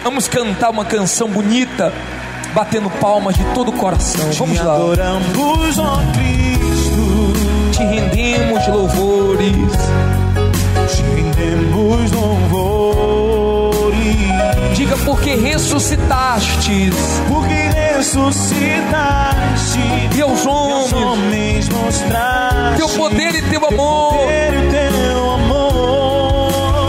Vamos cantar uma canção bonita, batendo palmas de todo o coração. Vamos lá. Te adoramos, ó Cristo. Te rendemos louvores. Te rendemos louvores. Diga, porque ressuscitastes. Porque ressuscitaste. E aos homens mostraste teu poder e teu amor. Poder e teu amor.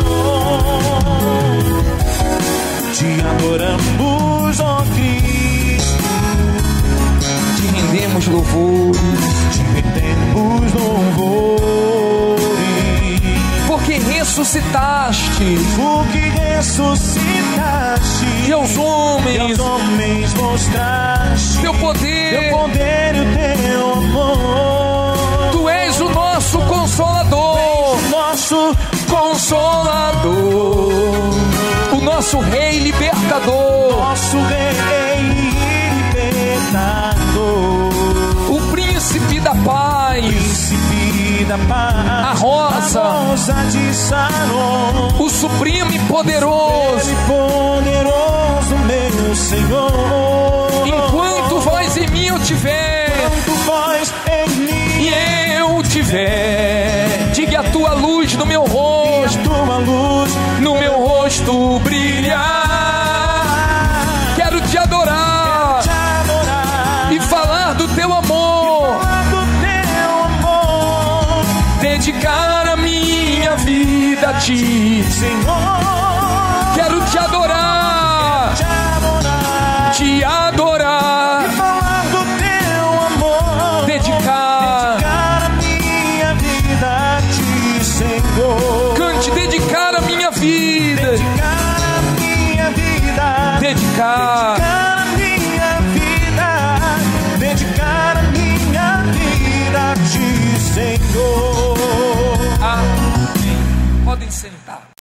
Te adoramos, ó Cristo. Te rendemos louvores. Te rendemos louvores. Porque ressuscitaste. Porque ressuscitaste. E aos homens mostraste teu poder e o teu amor. Tu és o nosso Consolador. Nosso Consolador, o nosso Rei Libertador, nosso Rei Libertador, o Príncipe da Paz, Príncipe da Paz, a rosa de Saron, o Supremo e Poderoso, meu Senhor. Enquanto vós em mim eu tiver, enquanto vós em mim e eu tiver, diga a tua luz no meu rosto, tua luz no meu rosto brilhar. Quero te adorar, e falar do teu amor, dedicar a minha vida a ti, Senhor. Quero te adorar, te adorar, e falar do teu amor, dedicar a minha vida a ti, Senhor. Cante, dedicar a minha vida, dedicar a minha vida, dedicar a minha vida, dedicar a minha vida a ti, Senhor. Amém. Podem sentar.